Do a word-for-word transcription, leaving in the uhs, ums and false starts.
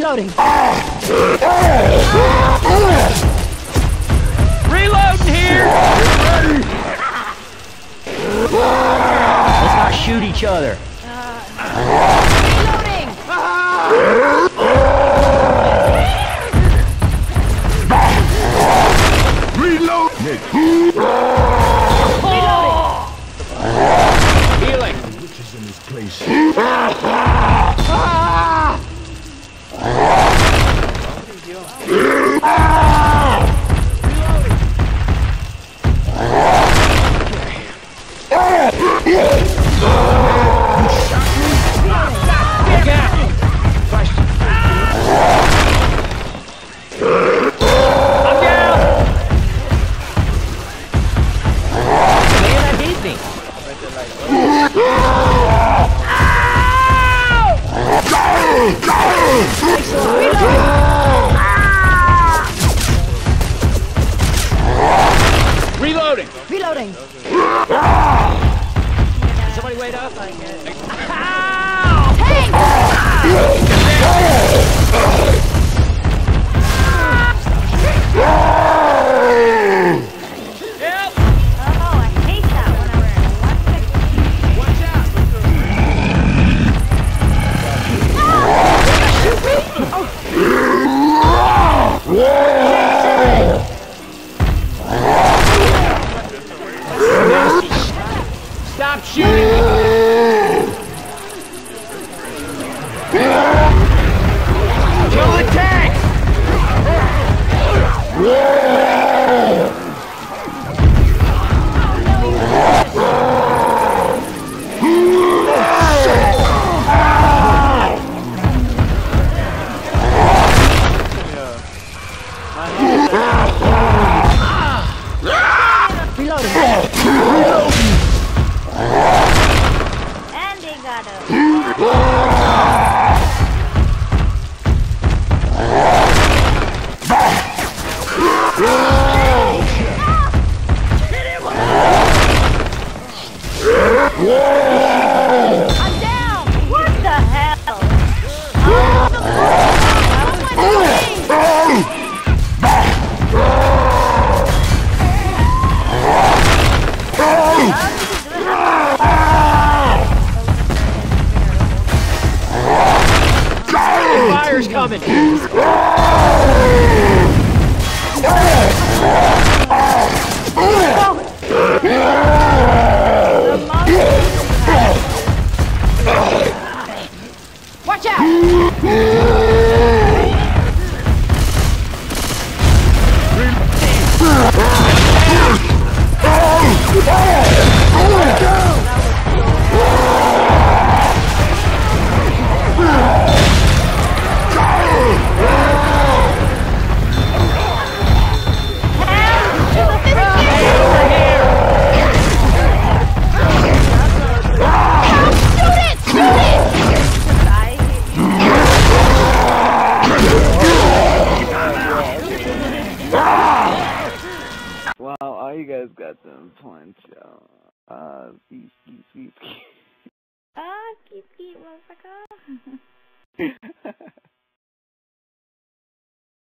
Reloading. Reloading here! Let's not shoot each other. Reloading. Reload! Healing! Witches in this place. Reloading! Reloading. Somebody wait up. Ow! Hey! Help! Oh, I hate that whenever Watch Stop shooting! Kill the tank! And they got a... I'm down! What the hell? Oh, the Fire's coming! Watch out! Wow, all you guys got them points, yo. Uh, ski, ski, ski, ski. Ah, keep, keep, motherfucker.